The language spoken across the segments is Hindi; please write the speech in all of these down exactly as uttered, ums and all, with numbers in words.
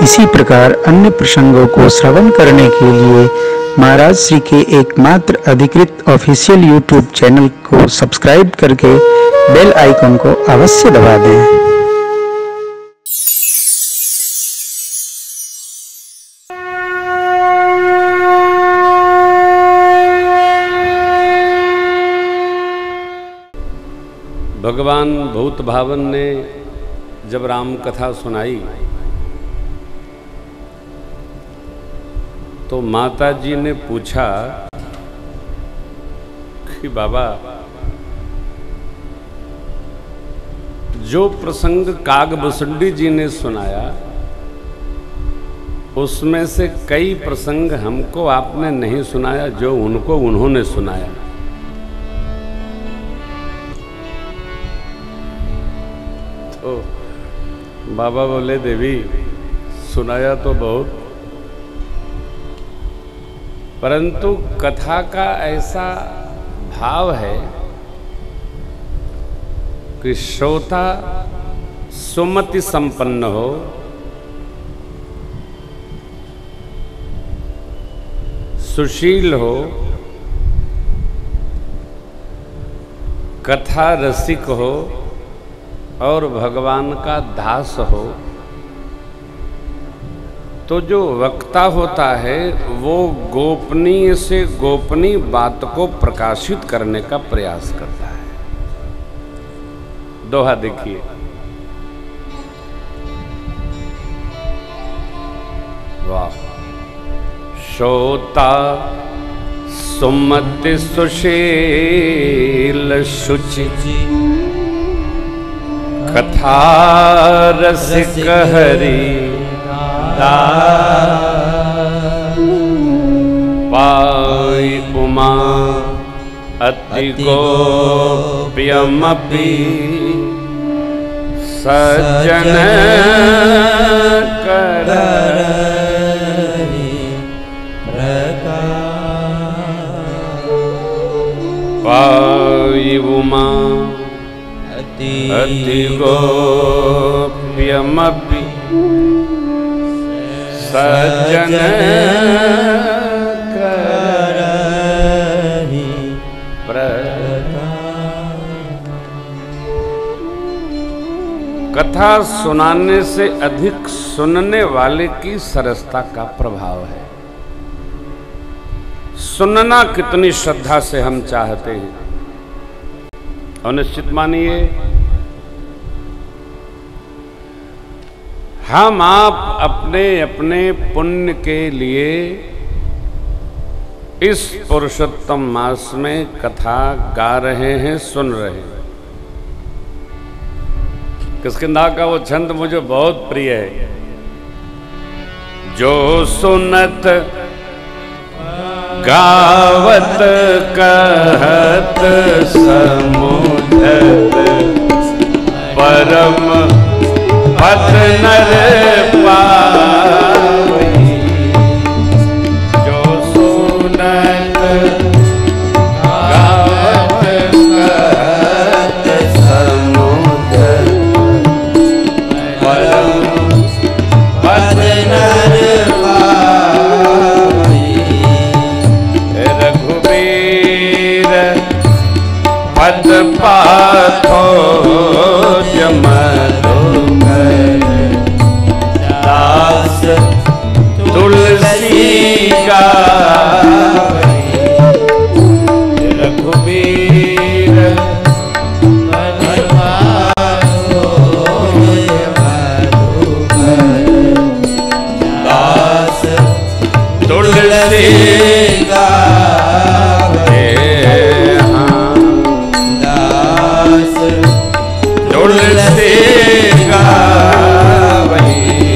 इसी प्रकार अन्य प्रसंगों को श्रवण करने के लिए महाराज श्री के एकमात्र अधिकृत ऑफिशियल यूट्यूब चैनल को सब्सक्राइब करके बेल आइकन को अवश्य दबा दें। भगवान भूत भावन ने जब राम कथा सुनाई तो माता जी ने पूछा कि बाबा, जो प्रसंग कागभूषुंडी जी ने सुनाया उसमें से कई प्रसंग हमको आपने नहीं सुनाया जो उनको उन्होंने सुनाया। तो बाबा बोले, देवी सुनाया तो बहुत, परंतु कथा का ऐसा भाव है कि श्रोता सुमति संपन्न हो, सुशील हो, कथा रसिक हो और भगवान का दास हो, तो जो वक्ता होता है वो गोपनीय से गोपनीय बात को प्रकाशित करने का प्रयास करता है। दोहा देखिए, वाह। श्रोता सुमति सुशील शुचि, कथा रसिक हरि पाई उमा अति गोप्यमपि सज्जन करहि पाई उमा अति गोप्यमपि सज्जन करहि कथा सुनाने से अधिक सुनने वाले की सरसता का प्रभाव है। सुनना कितनी श्रद्धा से हम चाहते हैं। और निश्चित मानिए, हम आप अपने अपने पुण्य के लिए इस पुरुषोत्तम मास में कथा गा रहे हैं, सुन रहे हैं। किष्किंधा का वो छंद मुझे बहुत प्रिय है। जो सुनत गावत कहत समुझत परम पद नर पावई। जो सुनत गावत कहत समुझत परम पद नर पावई। रघुबीर पद पाथो जमलो दास तुलसी गावै। रघुबीर पद पाथो दास तुलसी गावै। दास तुलसी गावै।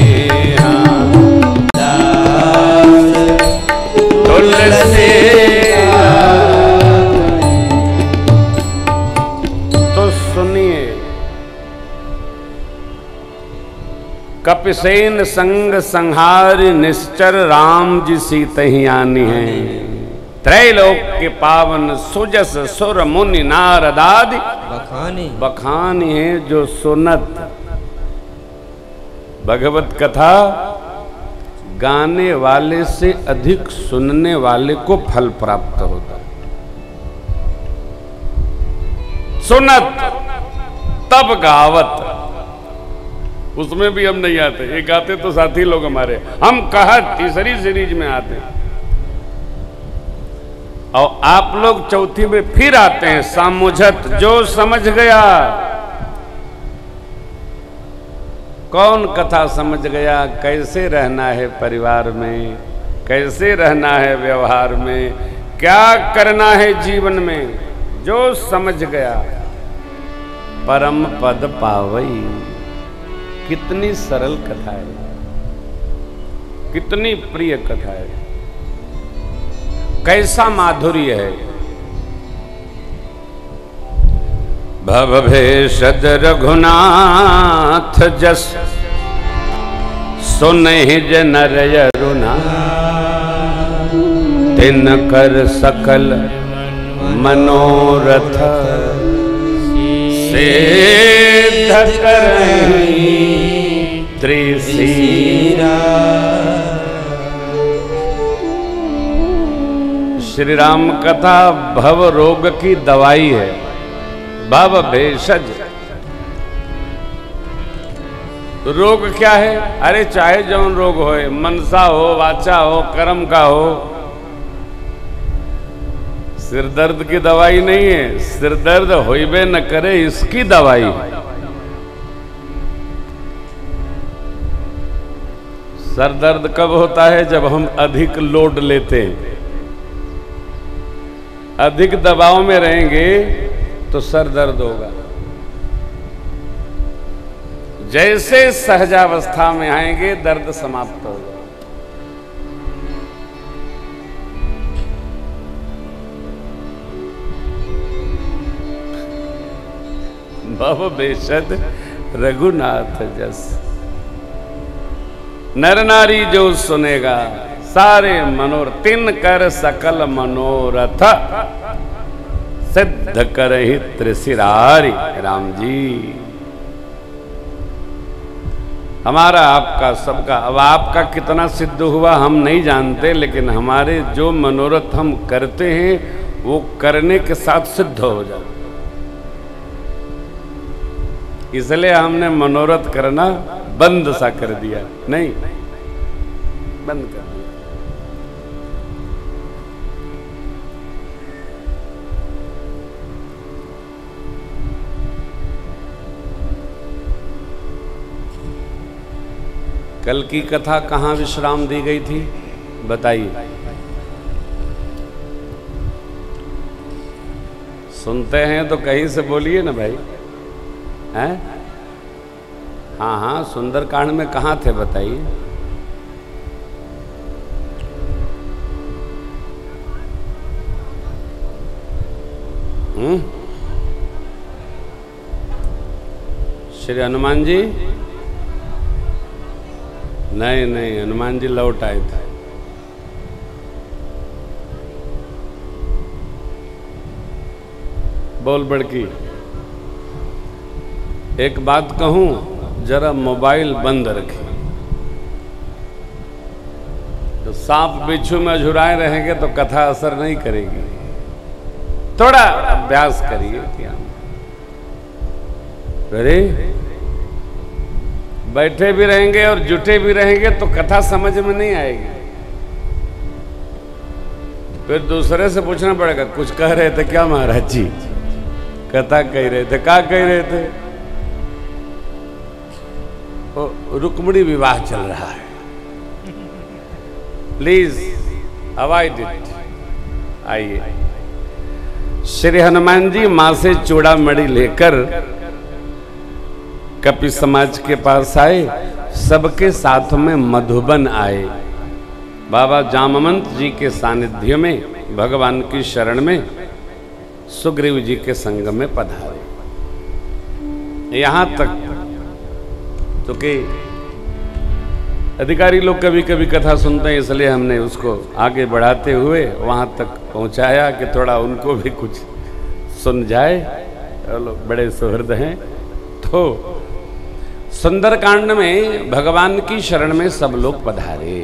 तो सुनिए, कपिसेन संग संहार निश्चर राम जी सीतहि आनी है। त्रैलोक के पावन सुजस सुर मुनि नारद आदि बखानी बखानी है जो सुनत। भगवत कथा गाने वाले से अधिक सुनने वाले को फल प्राप्त होता है। सुनत तब गावत, उसमें भी हम नहीं आते, ये गाते तो साथी लोग हमारे, हम कहत तीसरी सीरीज में आते हैं और आप लोग चौथी में फिर आते हैं सामुझत, जो समझ गया। कौन कथा समझ गया, कैसे रहना है परिवार में, कैसे रहना है व्यवहार में, क्या करना है जीवन में, जो समझ गया परम पद पावई। कितनी सरल कथा है, कितनी प्रिय कथा है, कैसा माधुर्य है। भव भेषज रघुनाथ जस सुनहि नर यरुना, तिन कर सकल मनोरथ सिद्ध करहि त्रिशिरा। श्री राम कथा भव रोग की दवाई है। भव भेषज, रोग क्या है? अरे चाहे जौन रोग होए, मनसा हो, वाचा हो, कर्म का हो, सिर दर्द की दवाई नहीं है। सिर दर्द होइबे न करे इसकी दवाई है। सर दर्द कब होता है? जब हम अधिक लोड लेते हैं, अधिक दबाव में रहेंगे तो सर दर्द होगा। जैसे सहजावस्था में आएंगे दर्द समाप्त होगा। भव भेषज रघुनाथ जस, नर नारी जो सुनेगा सारे मनोरथ, तिन कर सकल मनोरथ सिद्ध करहि त्रिशिरारी। राम जी, हमारा आपका सबका, अब आपका कितना सिद्ध हुआ हम नहीं जानते, लेकिन हमारे जो मनोरथ हम करते हैं वो करने के साथ सिद्ध हो जाए। इसलिए हमने मनोरथ करना बंद सा कर दिया। नहीं, बंद कर दिया। कल की कथा कहाँ विश्राम दी गई थी बताइए। सुनते हैं तो कहीं से बोलिए ना भाई। हैं? हाँ हाँ, सुंदरकांड में कहाँ थे बताइए। हम्म श्री हनुमान जी? नहीं नहीं, हनुमान जी लौट आए थे। बोल बड़की, एक बात कहूं, जरा मोबाइल बंद रखें। तो सांप बिच्छू में झुराए रहेंगे तो कथा असर नहीं करेगी। थोड़ा अभ्यास करिए। क्या अरे बैठे भी रहेंगे और जुटे भी रहेंगे तो कथा समझ में नहीं आएगी। फिर दूसरे से पूछना पड़ेगा, कुछ कह रहे थे क्या महाराज जी? कथा कह रहे थे। क्या कह रहे थे? रुक्मिणी विवाह चल रहा है, प्लीज अवॉइड इट। आइए, श्री हनुमान जी मां से चूड़ा मणि लेकर कपि समाज के पास आए। सबके साथ में मधुबन आए। बाबा जामवंत जी के सानिध्य में, भगवान की शरण में, सुग्रीव जी के संग में पधारे। यहां तक तो कि अधिकारी लोग कभी कभी कथा सुनते हैं, इसलिए हमने उसको आगे बढ़ाते हुए वहां तक पहुंचाया कि थोड़ा उनको भी कुछ सुन जाए। लोग बड़े सुहृद हैं। तो सुंदरकांड में भगवान की शरण में सब लोग पधारे।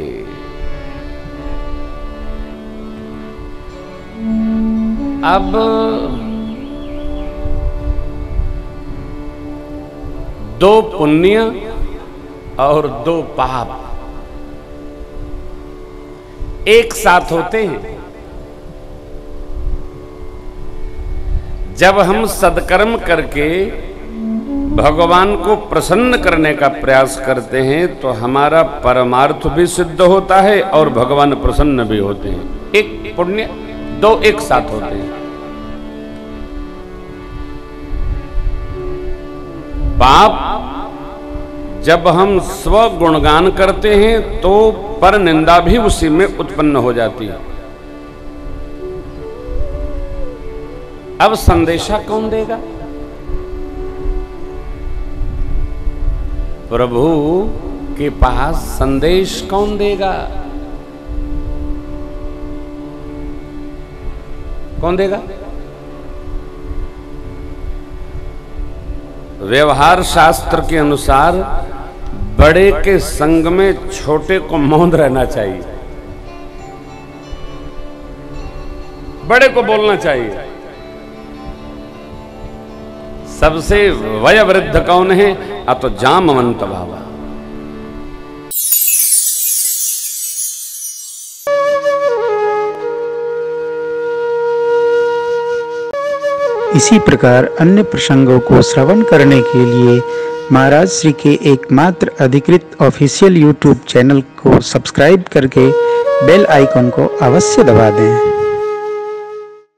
अब दो पुण्य और दो पाप एक साथ होते हैं। जब हम सत्कर्म करके भगवान को प्रसन्न करने का प्रयास करते हैं तो हमारा परमार्थ भी सिद्ध होता है और भगवान प्रसन्न भी होते हैं। एक पुण्य दो एक साथ होते हैं। पाप जब हम स्व गुणगान करते हैं तो पर निंदा भी उसी में उत्पन्न हो जाती है। अब संदेशा कौन देगा? प्रभु के पास संदेश कौन देगा? कौन देगा? व्यवहार शास्त्र के अनुसार बड़े के संग में छोटे को मौन रहना चाहिए, बड़े को बोलना चाहिए। सबसे वयोवृद्ध कौन है? आ तो जामवंत बाबा। इसी प्रकार अन्य प्रसंगों को श्रवण करने के लिए महाराज श्री के एकमात्र अधिकृत ऑफिशियल यूट्यूब चैनल को सब्सक्राइब करके बेल आइकन को अवश्य दबा दें।